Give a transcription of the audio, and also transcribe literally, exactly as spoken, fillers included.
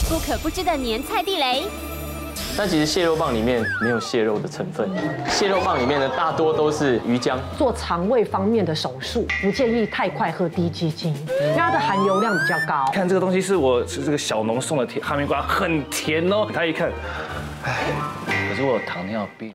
不可不知的年菜地雷。 但其实蟹肉棒里面没有蟹肉的成分，蟹肉棒里面呢大多都是鱼浆。 做肠胃方面的手术，不建议太快喝低基精，因为它的含油量比较高。 看这个东西是我是这个小农送的甜哈密瓜，很甜哦。他一看，哎，可是我有糖尿病。